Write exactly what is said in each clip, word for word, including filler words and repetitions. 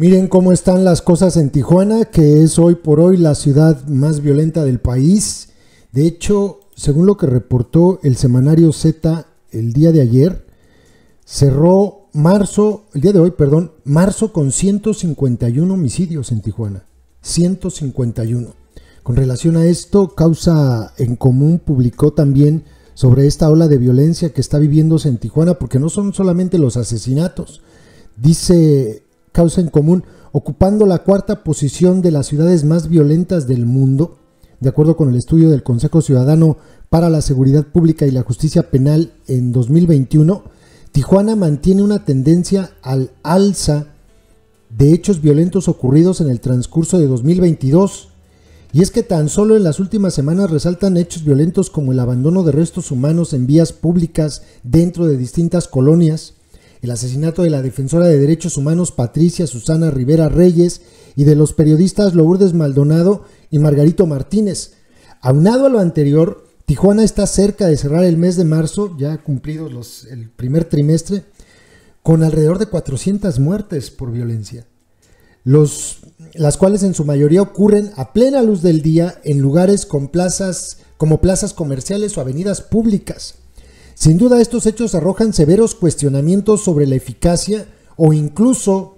Miren cómo están las cosas en Tijuana, que es hoy por hoy la ciudad más violenta del país. De hecho, según lo que reportó el semanario Z el día de ayer, cerró marzo, el día de hoy, perdón, marzo con ciento cincuenta y uno homicidios en Tijuana. ciento cincuenta y uno. Con relación a esto, Causa en Común publicó también sobre esta ola de violencia que está viviéndose en Tijuana, porque no son solamente los asesinatos. Dice Causa en Común, ocupando la cuarta posición de las ciudades más violentas del mundo, de acuerdo con el estudio del Consejo Ciudadano para la Seguridad Pública y la Justicia Penal en dos mil veintiuno, Tijuana mantiene una tendencia al alza de hechos violentos ocurridos en el transcurso de dos mil veintidós. Y es que tan solo en las últimas semanas resaltan hechos violentos como el abandono de restos humanos en vías públicas dentro de distintas colonias, el asesinato de la defensora de derechos humanos Patricia Susana Rivera Reyes y de los periodistas Lourdes Maldonado y Margarito Martínez. Aunado a lo anterior, Tijuana está cerca de cerrar el mes de marzo, ya cumplidos los, el primer trimestre, con alrededor de cuatrocientas muertes por violencia, los, las cuales en su mayoría ocurren a plena luz del día en lugares con plazas, como plazas comerciales o avenidas públicas. Sin duda, estos hechos arrojan severos cuestionamientos sobre la eficacia o incluso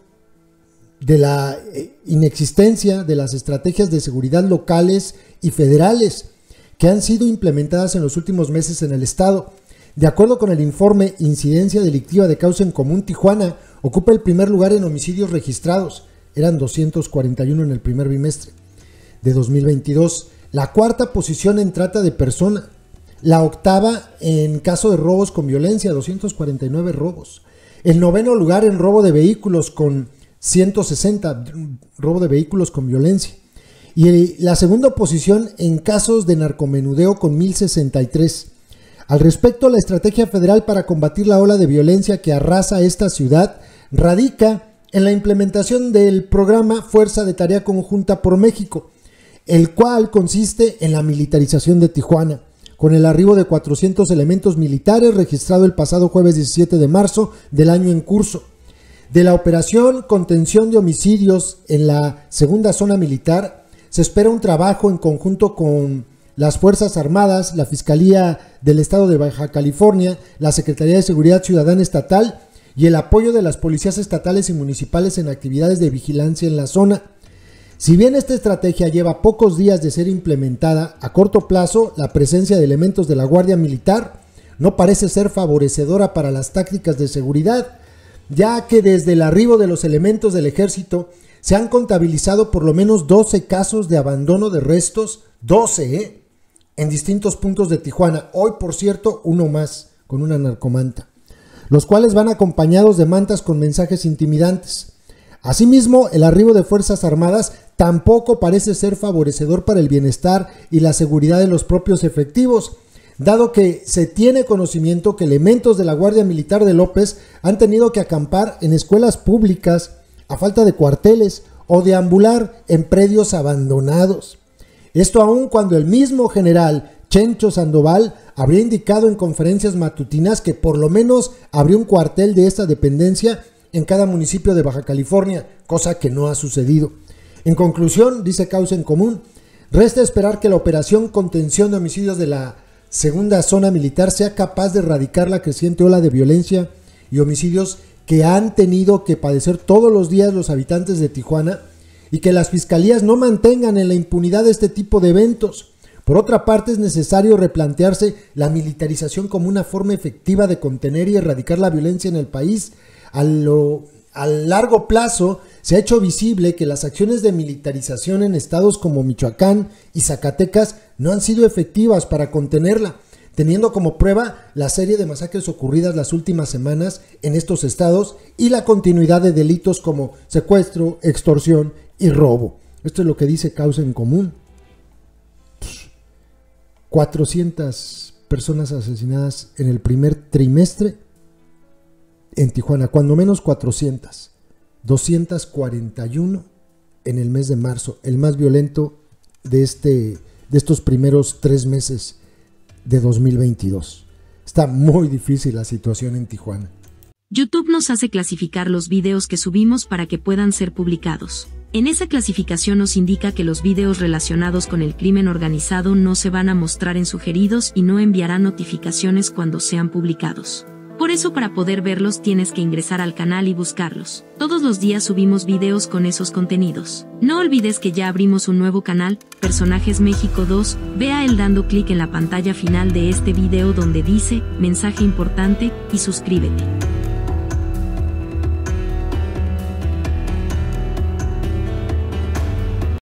de la inexistencia de las estrategias de seguridad locales y federales que han sido implementadas en los últimos meses en el estado. De acuerdo con el informe Incidencia Delictiva de Causa en Común, Tijuana ocupa el primer lugar en homicidios registrados, eran doscientos cuarenta y uno en el primer bimestre de dos mil veintidós, la cuarta posición en trata de personas, la octava en caso de robos con violencia, doscientos cuarenta y nueve robos, el noveno lugar en robo de vehículos con ciento sesenta, robo de vehículos con violencia, y la segunda posición en casos de narcomenudeo con mil sesenta y tres. Al respecto, la estrategia federal para combatir la ola de violencia que arrasa esta ciudad radica en la implementación del programa Fuerza de Tarea Conjunta por México, el cual consiste en la militarización de Tijuana, con el arribo de cuatrocientos elementos militares registrado el pasado jueves diecisiete de marzo del año en curso. De la operación Contención de Homicidios en la segunda zona militar, se espera un trabajo en conjunto con las Fuerzas Armadas, la Fiscalía del Estado de Baja California, la Secretaría de Seguridad Ciudadana Estatal y el apoyo de las policías estatales y municipales en actividades de vigilancia en la zona. Si bien esta estrategia lleva pocos días de ser implementada, a corto plazo la presencia de elementos de la Guardia Militar no parece ser favorecedora para las tácticas de seguridad, ya que desde el arribo de los elementos del ejército se han contabilizado por lo menos doce casos de abandono de restos, doce, ¿eh? en distintos puntos de Tijuana. Hoy, por cierto, uno más con una narcomanta, los cuales van acompañados de mantas con mensajes intimidantes. Asimismo, el arribo de Fuerzas Armadas tampoco parece ser favorecedor para el bienestar y la seguridad de los propios efectivos, dado que se tiene conocimiento que elementos de la Guardia Militar de López han tenido que acampar en escuelas públicas a falta de cuarteles o deambular en predios abandonados. Esto aún cuando el mismo general Chencho Sandoval habría indicado en conferencias matutinas que por lo menos habría un cuartel de esta dependencia en cada municipio de Baja California, cosa que no ha sucedido. En conclusión, dice Causa en Común, resta esperar que la operación Contención de Homicidios de la segunda zona militar sea capaz de erradicar la creciente ola de violencia y homicidios que han tenido que padecer todos los días los habitantes de Tijuana, y que las fiscalías no mantengan en la impunidad este tipo de eventos. Por otra parte, es necesario replantearse la militarización como una forma efectiva de contener y erradicar la violencia en el país. A, lo, a largo plazo se ha hecho visible que las acciones de militarización en estados como Michoacán y Zacatecas no han sido efectivas para contenerla, teniendo como prueba la serie de masacres ocurridas las últimas semanas en estos estados y la continuidad de delitos como secuestro, extorsión y robo. Esto es lo que dice Causa en Común. cuatrocientas personas asesinadas en el primer trimestre en Tijuana, cuando menos cuatrocientas, doscientos cuarenta y uno en el mes de marzo, el más violento de, este, de estos primeros tres meses de dos mil veintidós. Está muy difícil la situación en Tijuana. YouTube nos hace clasificar los videos que subimos para que puedan ser publicados. En esa clasificación nos indica que los videos relacionados con el crimen organizado no se van a mostrar en sugeridos y no enviarán notificaciones cuando sean publicados. Por eso, para poder verlos tienes que ingresar al canal y buscarlos. Todos los días subimos videos con esos contenidos. No olvides que ya abrimos un nuevo canal, Personajes México dos, ve a él dando clic en la pantalla final de este video donde dice, mensaje importante, y suscríbete.